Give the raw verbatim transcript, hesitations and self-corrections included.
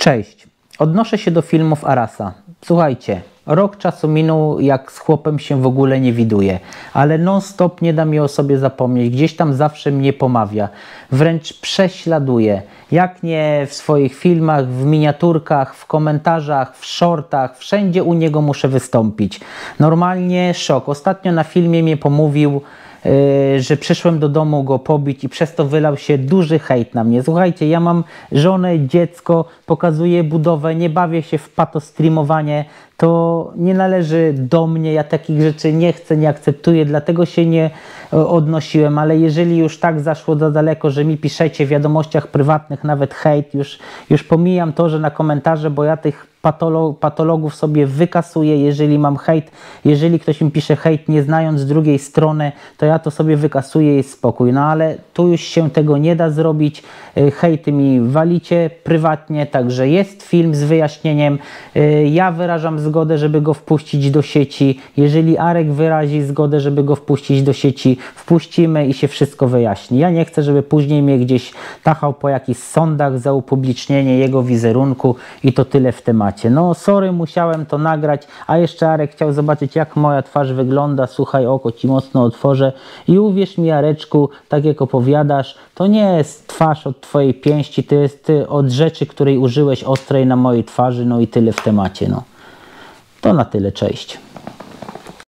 Cześć, odnoszę się do filmów Arasa. Słuchajcie, rok czasu minął, jak z chłopem się w ogóle nie widuję, ale non stop nie da mi o sobie zapomnieć, gdzieś tam zawsze mnie pomawia, wręcz prześladuje. Jak nie w swoich filmach, w miniaturkach, w komentarzach, w shortach, wszędzie u niego muszę wystąpić. Normalnie szok. Ostatnio na filmie mnie pomówił, Yy, że przyszłem do domu go pobić i przez to wylał się duży hejt na mnie. Słuchajcie, ja mam żonę, dziecko, pokazuję budowę, nie bawię się w patostreamowanie, to nie należy do mnie, ja takich rzeczy nie chcę, nie akceptuję, dlatego się nie odnosiłem, ale jeżeli już tak zaszło za daleko, że mi piszecie w wiadomościach prywatnych nawet hejt, już, już pomijam to, że na komentarze, bo ja tych Patolo patologów sobie wykasuję, jeżeli mam hejt, jeżeli ktoś mi pisze hejt nie znając drugiej strony, to ja to sobie wykasuję i spokój. No ale tu już się tego nie da zrobić, hejty mi walicie prywatnie, także jest film z wyjaśnieniem, ja wyrażam zgodę, żeby go wpuścić do sieci, jeżeli Arek wyrazi zgodę, żeby go wpuścić do sieci, wpuścimy i się wszystko wyjaśni. Ja nie chcę, żeby później mnie gdzieś tachał po jakichś sądach za upublicznienie jego wizerunku i to tyle w temacie. No sorry, musiałem to nagrać, a jeszcze Arek chciał zobaczyć, jak moja twarz wygląda. Słuchaj, oko ci mocno otworzę i uwierz mi, Areczku, tak jak opowiadasz, to nie jest twarz od twojej pięści, to jest ty od rzeczy, której użyłeś ostrej na mojej twarzy, no i tyle w temacie. No. To na tyle, cześć.